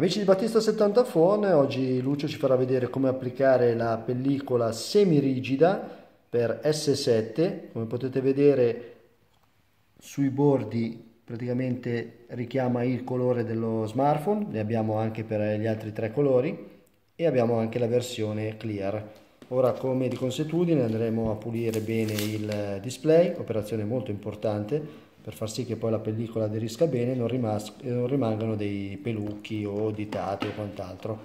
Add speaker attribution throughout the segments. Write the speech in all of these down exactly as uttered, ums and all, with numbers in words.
Speaker 1: Amici di Battista settanta Phone, oggi Lucio ci farà vedere come applicare la pellicola semirigida per S sette. Come potete vedere sui bordi praticamente richiama il colore dello smartphone, ne abbiamo anche per gli altri tre colori e abbiamo anche la versione clear. Ora, come di consuetudine, andremo a pulire bene il display, operazione molto importante per far sì che poi la pellicola aderisca bene e non, rimas- e non rimangano dei pelucchi o ditati o quant'altro.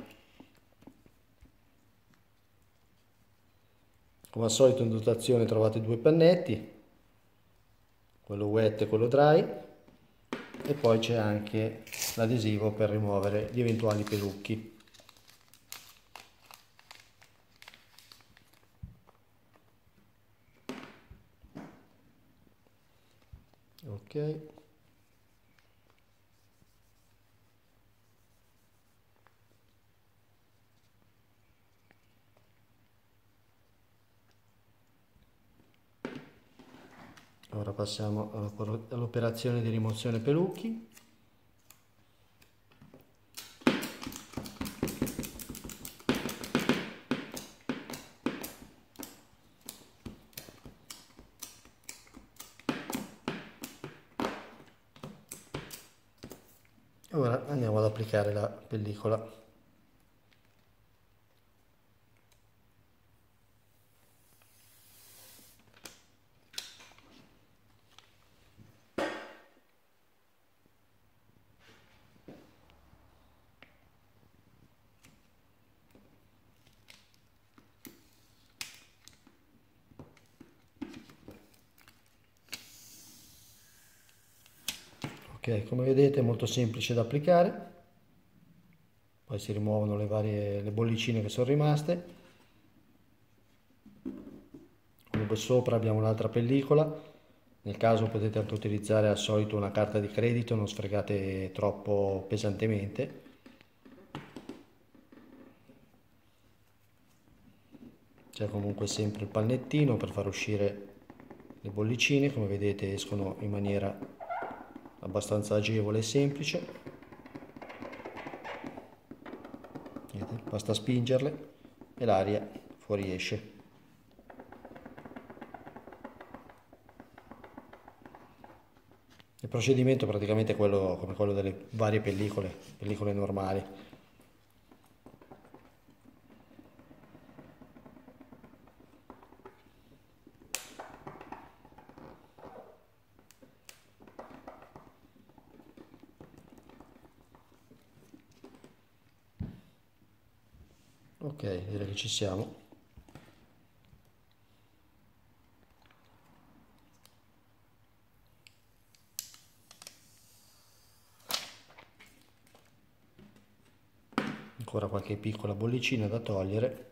Speaker 1: Come al solito in dotazione trovate due pannetti, quello wet e quello dry, e poi c'è anche l'adesivo per rimuovere gli eventuali pelucchi. Ok. Ora passiamo all'operazione di rimozione pelucchi. Ora andiamo ad applicare la pellicola. Ok, come vedete è molto semplice da applicare. Poi si rimuovono le varie le bollicine che sono rimaste. Comunque sopra abbiamo un'altra pellicola. Nel caso potete anche utilizzare al solito una carta di credito, non sfregate troppo pesantemente. C'è comunque sempre il pannettino per far uscire le bollicine, come vedete escono in maniera abbastanza agevole e semplice. Vedete? Basta spingerle e l'aria fuoriesce. Il procedimento è praticamente quello, come quello delle varie pellicole, pellicole normali. Ok, direi che ci siamo. Ancora qualche piccola bollicina da togliere.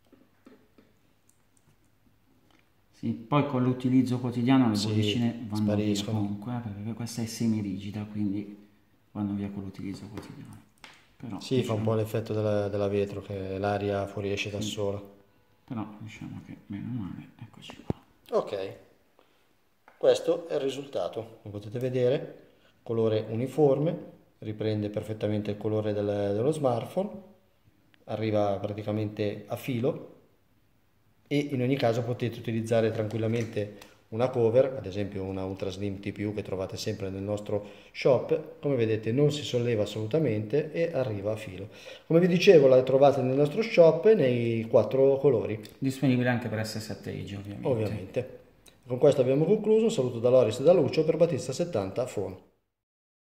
Speaker 2: Sì, poi con l'utilizzo quotidiano le
Speaker 1: Sì,
Speaker 2: bollicine vanno via
Speaker 1: spariscono.
Speaker 2: comunque, eh, perché questa è semirigida, quindi vanno via con l'utilizzo quotidiano. Però
Speaker 1: Sì, fa un po'
Speaker 2: diciamo,
Speaker 1: l'effetto della, della vetro, che l'aria fuoriesce da
Speaker 2: sì,
Speaker 1: sola.
Speaker 2: però diciamo che meno male, eccoci qua.
Speaker 1: Ok, questo è il risultato. Come potete vedere, colore uniforme, riprende perfettamente il colore del- dello smartphone, arriva praticamente a filo e in ogni caso potete utilizzare tranquillamente una cover, ad esempio una Ultra Slim T P U che trovate sempre nel nostro shop. Come vedete non si solleva assolutamente e arriva a filo. Come vi dicevo, la trovate nel nostro shop nei quattro colori,
Speaker 2: Disponibile anche per S sette Edge ovviamente.
Speaker 1: ovviamente. Con questo abbiamo concluso. Un saluto da Loris e da Lucio per Battista settanta Phone.